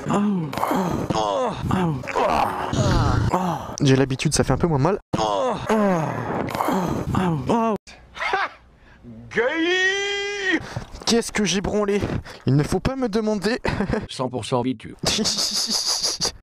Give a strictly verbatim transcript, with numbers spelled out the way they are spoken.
J'ai l'habitude, ça fait un peu moins mal. Gay. Qu'est-ce que j'ai branlé? Il ne faut pas me demander. cent pour cent vitu.